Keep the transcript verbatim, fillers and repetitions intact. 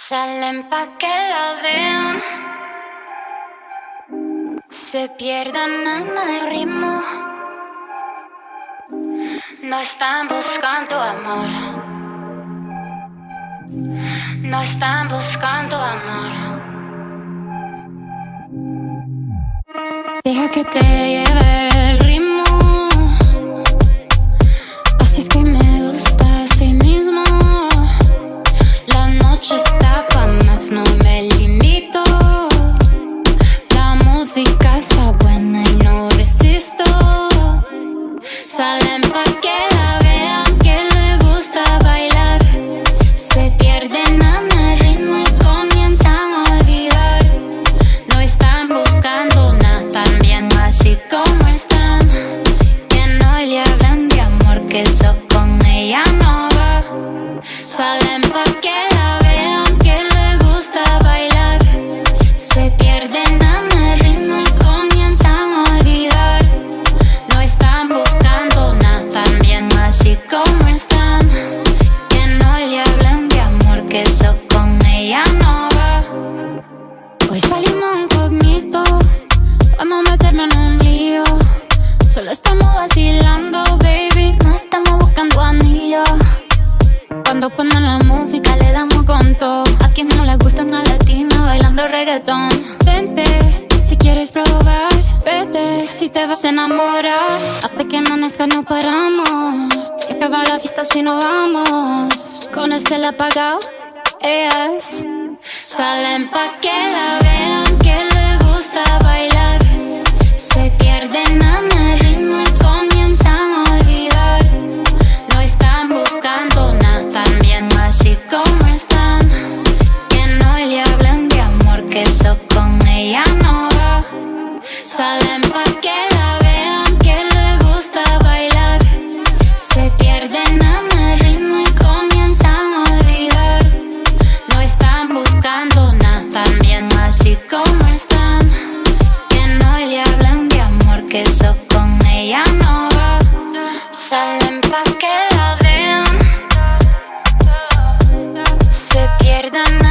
Salen pa' que la vean, se pierdan en el ritmo. No están buscando amor, no están buscando amor. Deja que te lleve el ritmo, así es que me gusta así mismo. La noche está pa' más, no me limito. La música está buena y no resisto. Salen pa' que la vean, que le gusta bailar. Se pierden en el ritmo y comienzan a olvidar. No están buscando nada, también así como están. Que no le hablan de amor, que eso con ella no va. Salen pa' que la vean, que le gusta bailar. Se pierden en el ritmo y comienzan a olvidar. No están buscando nada, también así como están. Que no le hablan de amor, que eso con ella no va. Hoy salimos incógnito, vamos a meternos en un lío. Solo estamos vacilando, baby, no estamos buscando anillo. Cuando ponen la música le damos con todo. A quien no le gusta una latina bailando reggaetón. Vente, si quieres probar, vete, si te vas a enamorar. Hasta que amanezca no paramos. Se acaba la fiesta si no vamos. Con el apagado, ellas salen pa' que la vean, que le gusta bailar. Se pierden en el ritmo y comienzan a olvidar. No están buscando nada, también así como están. Que no le hablan de amor, que eso con ella no va. Salen pa' que la vean, que le gusta bailar. Se pierden en el ritmo y comienzan a olvidar. No están buscando nada, también así como están. Que no le hablan de amor, que eso con ella no va. Salen pa' que la vean, se pierdan